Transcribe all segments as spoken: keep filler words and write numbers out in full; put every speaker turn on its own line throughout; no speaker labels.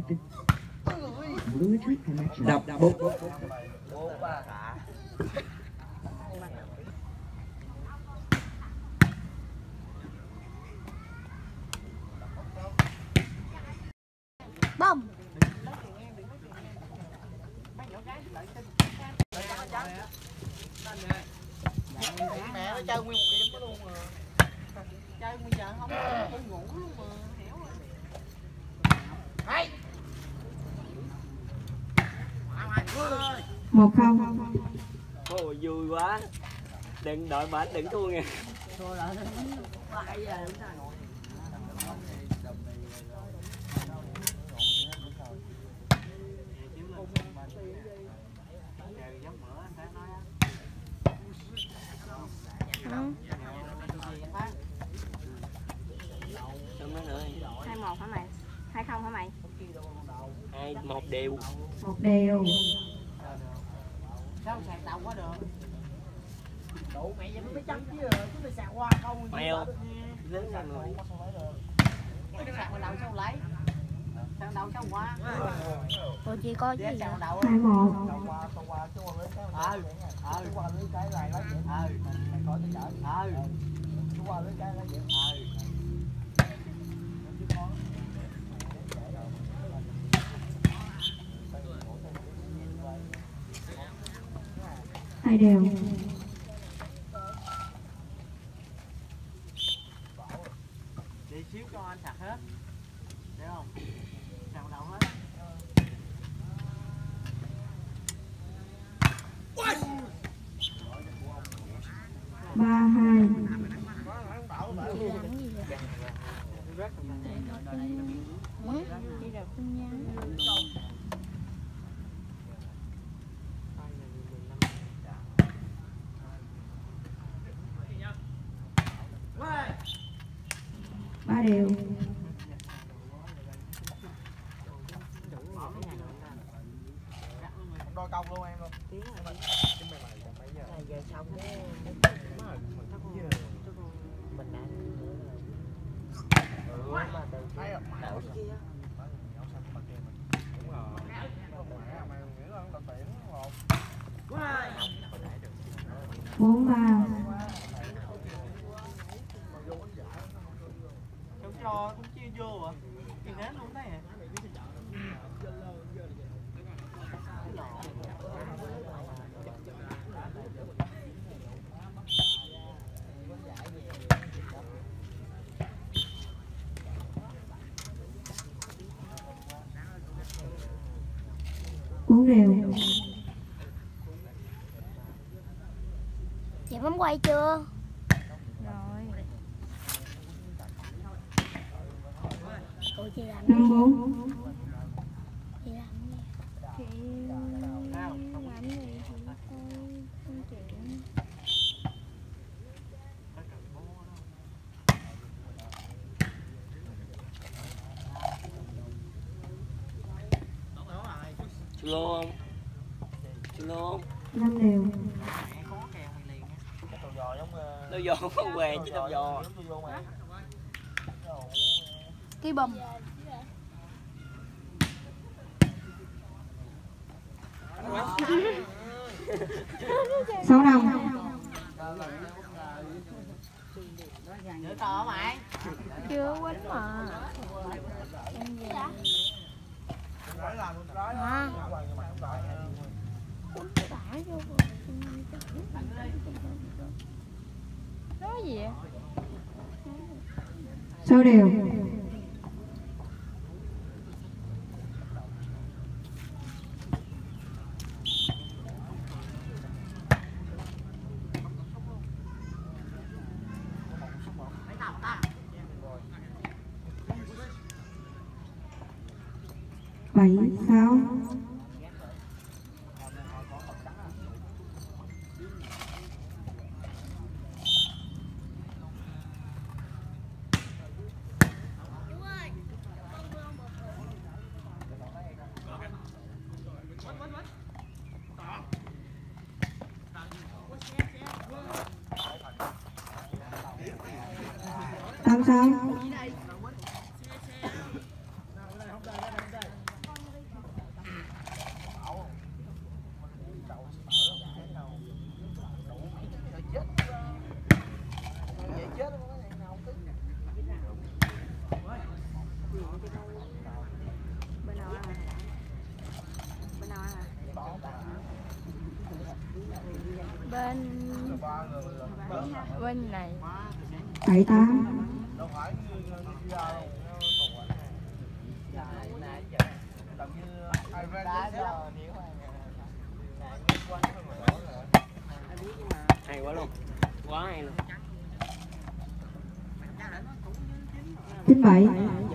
disconnected. Bluetooth connection. Đập bút.
Bông.
Mẹ nó chơi nguyên một đêm đó luôn mà. Chơi bây giờ không không ngủ luôn mà, hiểu rồi. Hay.
Một không.
Ôi vui quá. Đừng đợi bển đừng thua nha.
Rồi lại ba giờ chúng ta ngồi.
Hai một hả mày? Hai không hả mày?
Hai một đều.
Một đều.
Sao sạc đầu quá được? Đủ mẹ vậy mới chấm chứ chứ mày sạc qua không.
Mèo. Lớn ra người.
Sạc vào đầu sao lấy? Sạc đầu sao qua?
Ủa chị coi cái gì vậy?
Hai một.
Ờ. Ờ. Qua lấy cái là lấy chuyện. Ờ. Mày coi cái chợ. Ờ. Qua lấy cái lấy chuyện. Ờ.
Hai đều.
Đi xíu cho anh sạc hết. Được không? Sạc đầu hết.
Ba hai.
Chị làm cái gì vậy? Ừ? Chị đọc tin nhắn.
Ba đều.
Đôi công luôn em luôn. Giờ xong cái mình ăn ừ mà từ thấy không đậu kia đúng rồi mày nghĩ là nó tiễn một
Bốn ba.
không cho cũng chia vô à thì ném luôn đấy à.
Bốn đều.
Chị bấm quay chưa?
Rồi.
Ủa chị làm
Năm bốn.
Chị làm gì? Chị làm gì? Chị coi công chuyện.
Chú lô không? Chú lô không?
Năm đều.
Nó giò không què chứ đâu giò.
Cái bầm.
Sáu năm.
Được rồi mày.
Chưa quýnh mà. Em gì? Hả? Bả vô nói gì vậy?
Sáu đều. Bảy sáu. Tám sáu.
bên bên này.
bảy tám.
Hay quá luôn, quá hay luôn.
Chín bảy.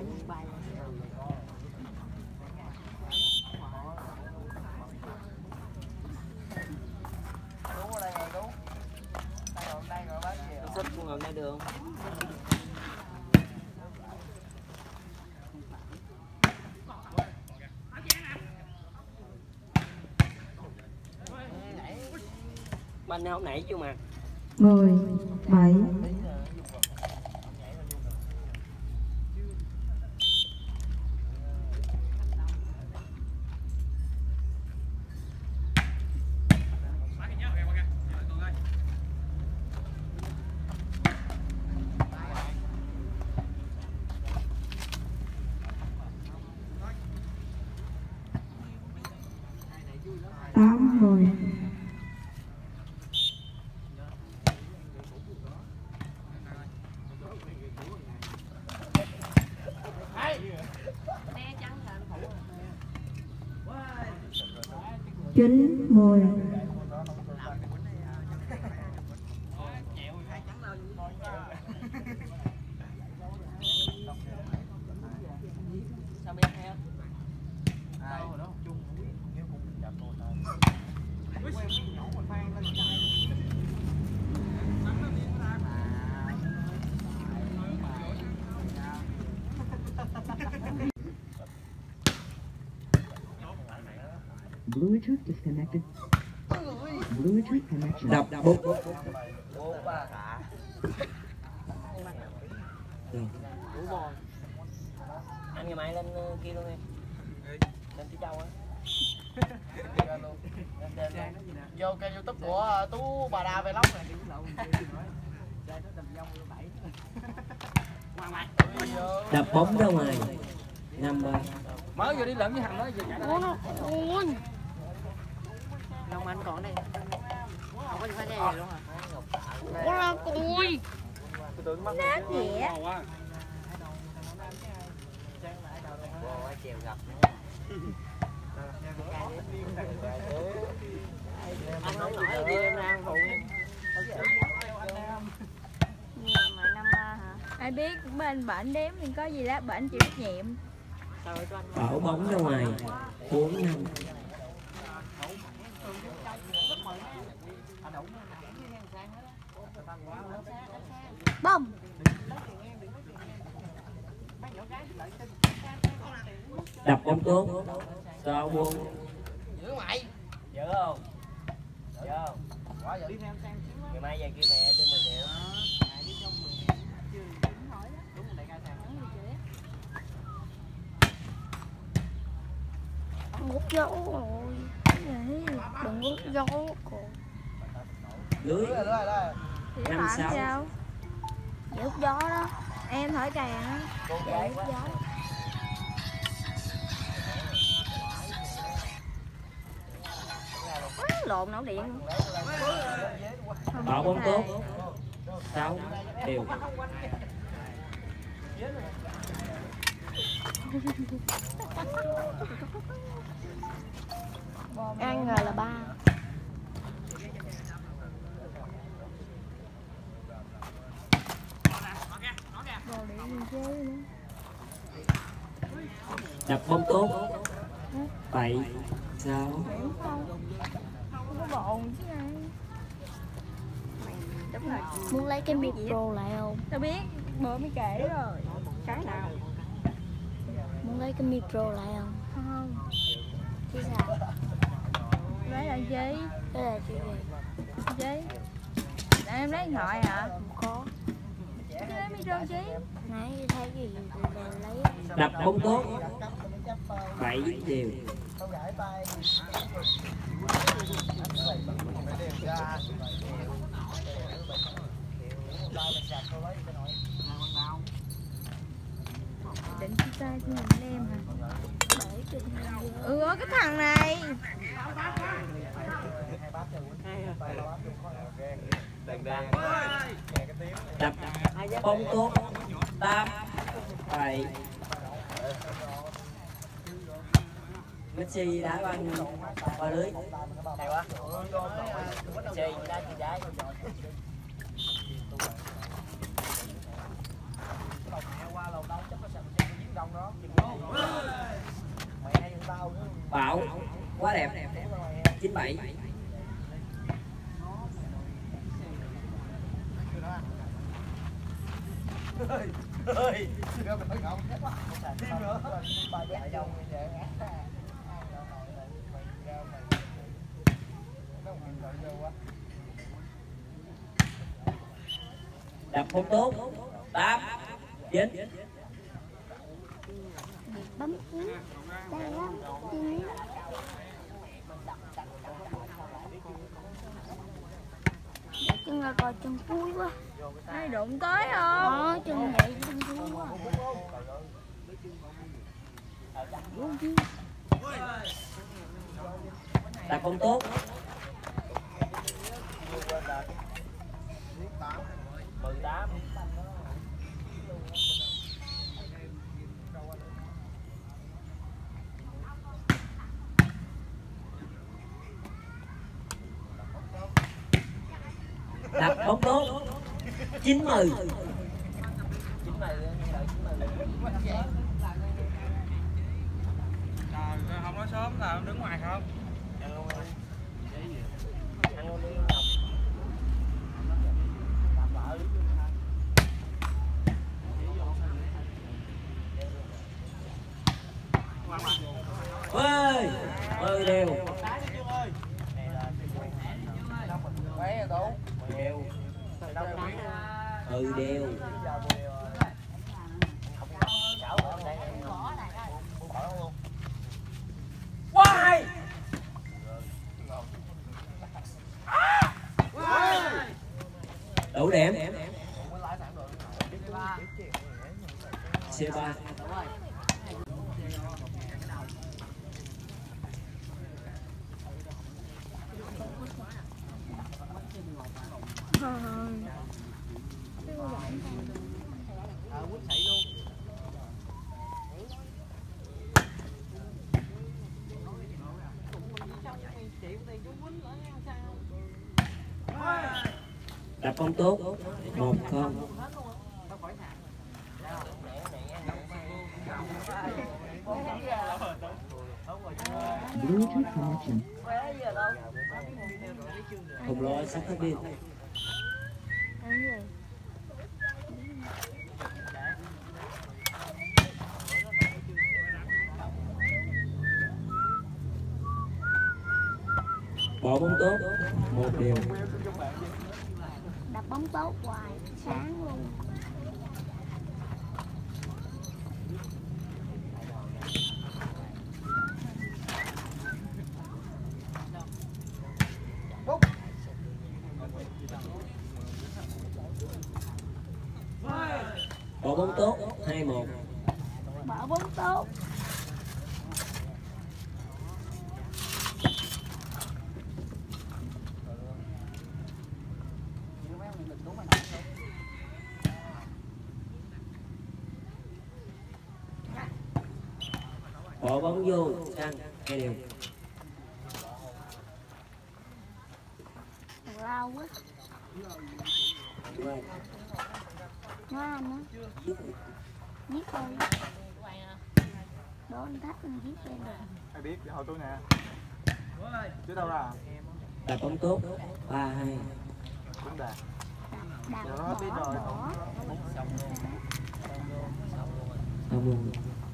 Xích cũng ngồi đây được không? Banh không nãy chưa mà.
Mười. Bảy. Tám. Mười. Chín. Mười.
Sao biết theo?
Bluetooth disconnected. Bluetooth connection. Đập bốc.
Đủ bò. Anh ngày mai lên kia luôn em. Lên Tí Châu á.
Vô kênh YouTube của Tú Bà Đa Vlog này.
Đập bóng ra ngoài. Năm ba.
Mới vừa đi lượm với thằng đó giờ chạy ra.
Ôi.
Long Anh còn đây. Không có gì phải nghe gì luôn hả?
Ôi là cùi. Nát vậy.
Anh không nổi thì em ra ăn phụ em.
Mà năm ba hả? Ai biết bên bệnh đếm thì có gì đó bệnh chịu trách nhiệm.
Bảo bóng ra ngoài. Bốn năm.
Bông.
Đập bóng tốt. Sao buông.
Giữ mày.
Giữ không? Giữ không?
Quá giờ đi xem xem.
Ngày mai về kêu mẹ đưa mình triệu.
Hút dấu rồi. Vậy đừng hút dấu còn.
Lưới.
Rồi rồi rồi.
Thì
Năm
làm
sáu.
sao? Vậy hút gió đó. Em thổi càng á.
Cô
Vậy
gái
hút
quá.
gió. Quá lộn nổ điện.
Bảo bóng tốt. Sáu đều.
Ăn rồi là ba.
Đập bóng tốt. Bảy. Sáu.
Không có bồn chứ ai. Đúng rồi. Muốn lấy cái micro lại không? Tao biết, bữa mới kể rồi. Cái nào? Muốn lấy cái micro lại không? Không. Chứ sao? Lấy là gì? Lấy là chuyện gì? Gì? Để em lấy điện thoại hả? Không có. Chứ lấy micro chứ? Nãy thấy cái gì đều lấy.
Đập bóng tốt. Bảy đều.
Định chia tay cho mình em hả? Ừ, cái thằng này.
Đập bóng tốt. Tám bảy. Messi đá banh qua lưới. Hay quá. Messi đá chuyền trái. Bảo quá đẹp. Chín bảy. Đập không tốt. Tám chín.
Bấm cú đây á, chín. Chân là coi chân vui quá.
Ai đụng tới không?
Đó, chân vậy chân vui quá.
Đập không tốt. mười tám. Đập bóng tốt. Chín mươi.
Trời, không nói sớm là đứng ngoài không?
ơi ơi đều. Ừ đều. Quá hay. Đủ điểm. xê ba. Đập bóng tốt. Một không.
Bluetooth connection.
Không lo sắp hết pin. Bỏ bóng tốt. Một điều.
Đập bóng tốt hoài, sáng luôn.
Bỏ bóng tốt. Hai một.
Bỏ bóng tốt.
Bỏ bóng vô. Sang. Hai đều.
Lao quá. Nó anh á. Giết tôi. Đố anh Thách anh giết em rồi.
Ai biết, hồi tôi nè. Chứ đâu ra?
Đập bóng tốt. Ba hai.
Cũng đạt.
Đạp
Giờ
bỏ,
nó biết rồi.
bỏ.
Xong luôn.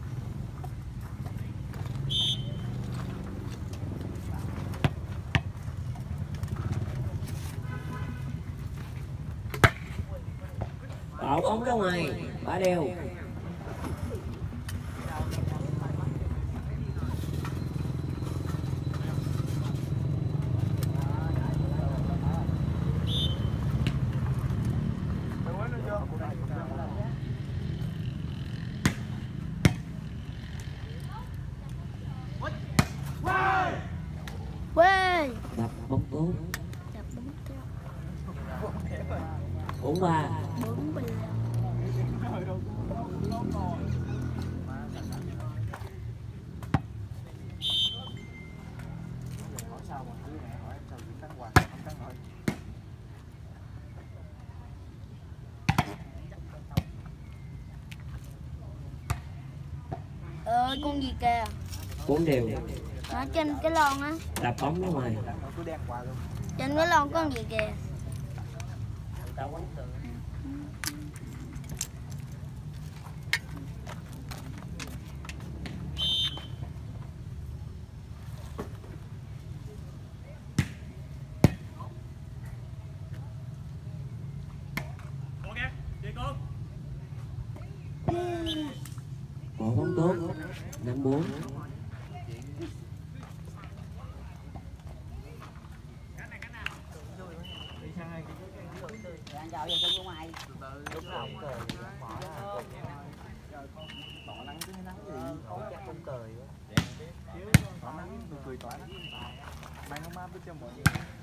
Bỏ bóng ra ngoài. Ba đều.
Quê.
Đập bóng tốt.
Đập bóng
bốn ba.
bốn ba. Ơi con gì kìa?
Bốn đều.
Ở trên cái lon á.
Đập bóng ra ngoài.
Trên cái lon có con gì kìa?
Bỏ bóng tốt. Năm bốn.
Chào giờ cho ngoài. Lúc nào cũng cười. Bỏ nắng chứ nắng gì. Không chắc không cười. Bỏ nắng cười cười tỏa nắng. Mang nó mát cho mọi người.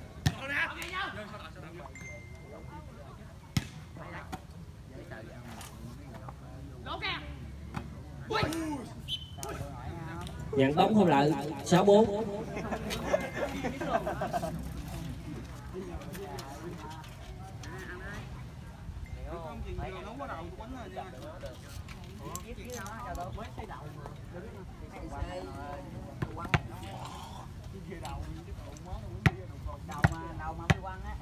Nhận bóng không lợi. Sáu bốn.
Đầu mà mới quăng á.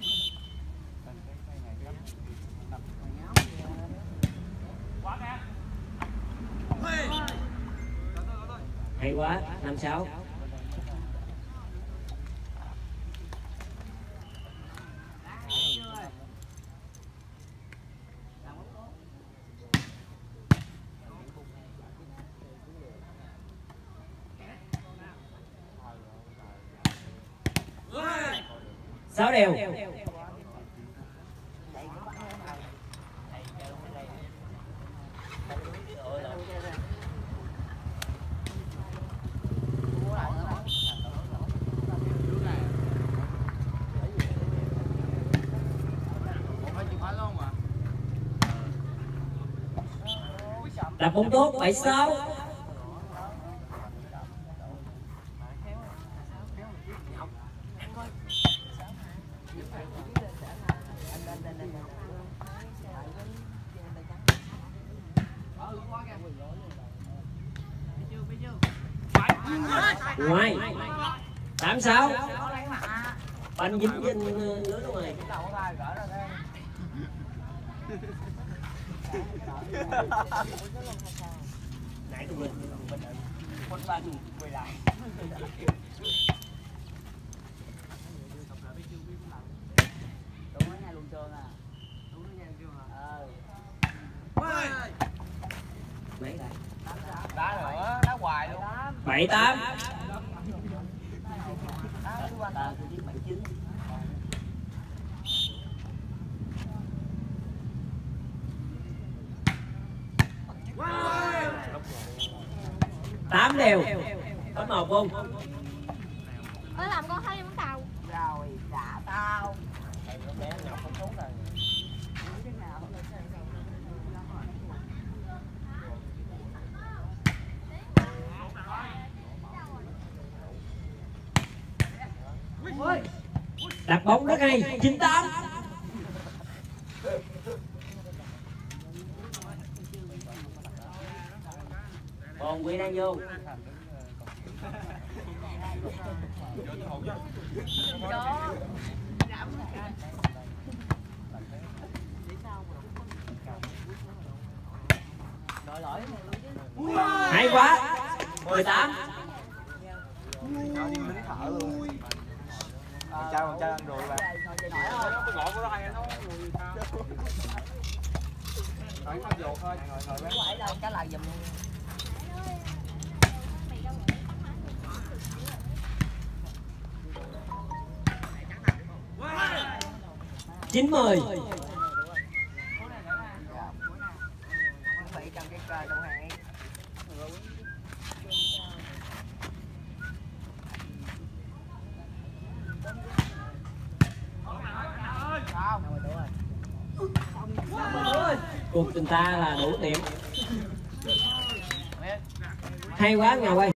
Hay quá. Năm sáu. Sáu đều. Đập bóng tốt. Bảy sáu. Ngoài. Tám sáu. Banh dính trên lưới đúng rồi. Nãy tụi mình mình quân ba quay lại. Đúng cái này luôn trơn à. Đúng cái này trơn à. Ờ. Mấy lại. Đá nữa, đá hoài luôn. Bảy tám. Tám đều. Có một không?
Ơi làm con thấy bóng tàu.
Rồi, trả tao.
Đặt bóng rất hay. Chín tám. Còn Quy đang vô. Hay quá. Mười tám.
Thở luôn. Trai con trai ăn rồi bạn. Tôi gọi của nó hay nó mùi sao. Nói không dột thôi. Ngồi ngồi bé. Phải đâu trả lời giùm.
Chín mười.
Phải cầm cái cờ đầu hàng. Sao?
cuộc tình ta là đủ điểm. Hay quá Ngọc ơi.